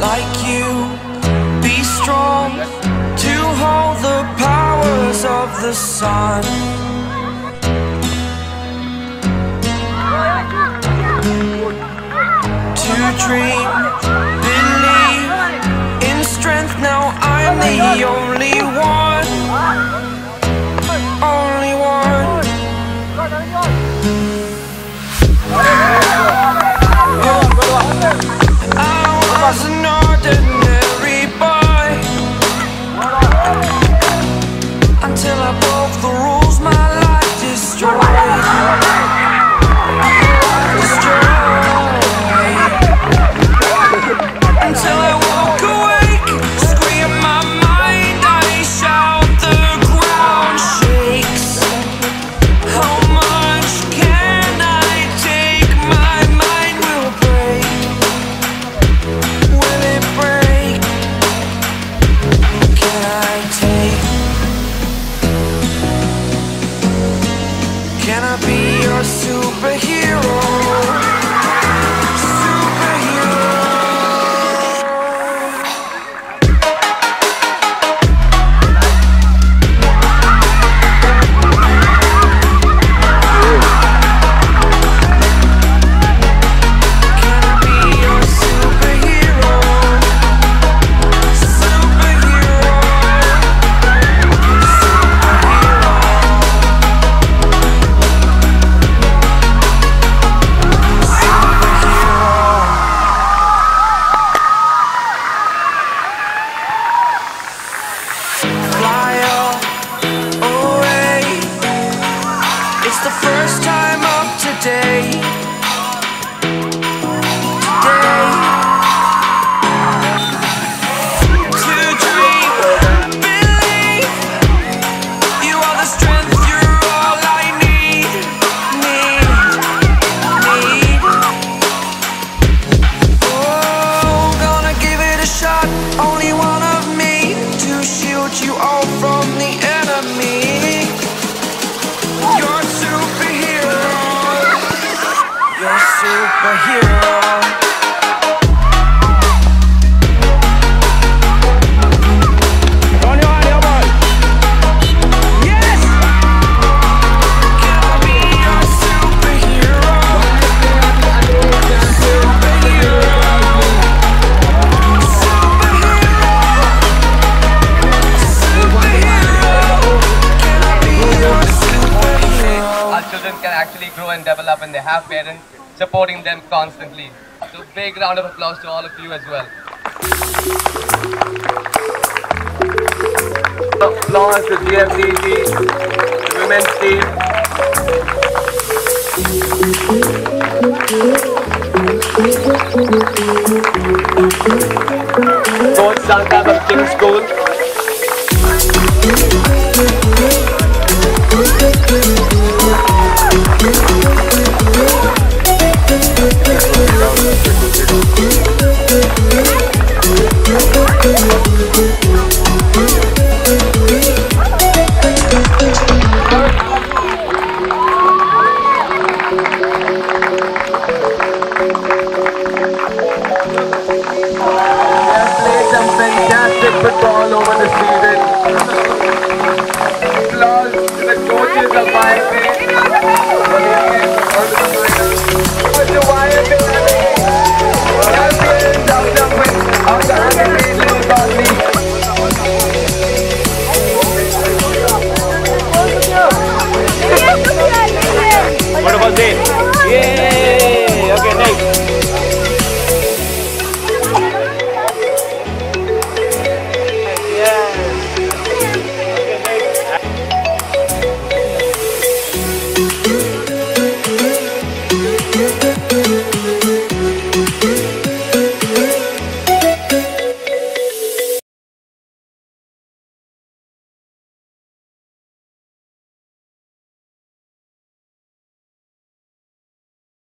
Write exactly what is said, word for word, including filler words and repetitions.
like you, be strong to hold the powers of the sun. To dream, believe in strength. Now I'm the only one, only one. I was an ordinary boy until I broke the rules. My life destroyed, destroyed. Until I woke awake, scream my mind, I shout, the ground shakes. How much can I take? My mind will break. Will it break? Can I take? Can I be your superhero? The first time of today, today. To dream, believe, you are the strength, you're all I need, need, need. Oh, gonna give it a shot, only one of me, to shield you all from the enemy. You're superhero, you're superhero. On your hand, elbow. Yes! Can I be your superhero? Superhero. Superhero. Superhero. Can I be your superhero? Our children can actually grow and develop when they have parents supporting them constantly. So big round of applause to all of you as well. Applause to G F D G, the women's team. Coach Santa from King's School.